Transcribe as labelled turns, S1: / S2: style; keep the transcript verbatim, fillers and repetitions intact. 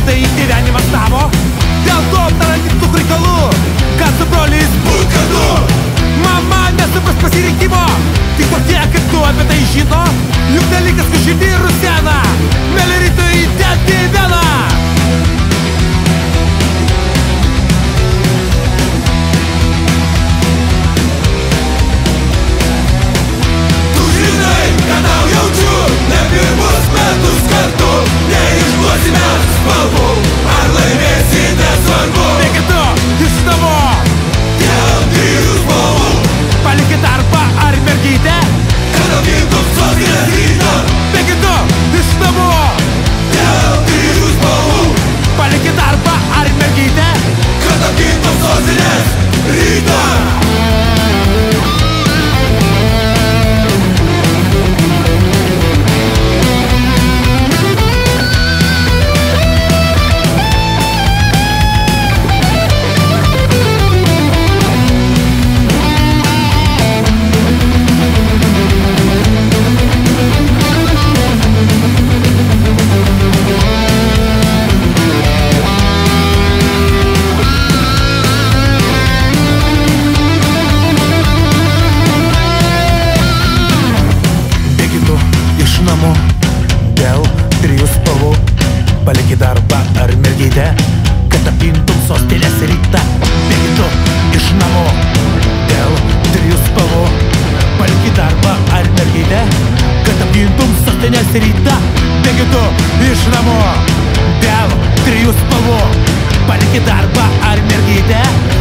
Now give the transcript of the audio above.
S1: tai gyvenimas tavo. Dėl to aptarant tų reikalų, kad su broliais būt kartu. Mama nesupras pasirinkimo, tik tokie kaip tu apie tai žino. Juk dalykas, kad širdį rusena, mėly rytui įdėti vieną.
S2: Ne pirmus metus kartu, neišduosime spalvų, ar laimėsi nesvarbu.
S1: Bėgi tu iš namo
S2: dėl trijų spalvų,
S1: palikit darbą ar mergytę,
S2: kad apgintum sostinės rytą.
S1: Bėgi tu iš namo
S2: dėl trijų spalvų,
S1: palikit darbą ar mergytę,
S2: kad apgintum sostinės rytą.
S1: dėl trijų spalvų, palikit darbą ar mergytę, kad apgintum sostinės rytą. Bėgi tu iš namo dėl trijų spalvų, palikit darbą ar mergytę, kad apgintum sostinės rytą. Bėgi tu iš namo dėl trijų spalvų, palikit darbą ar mergytę,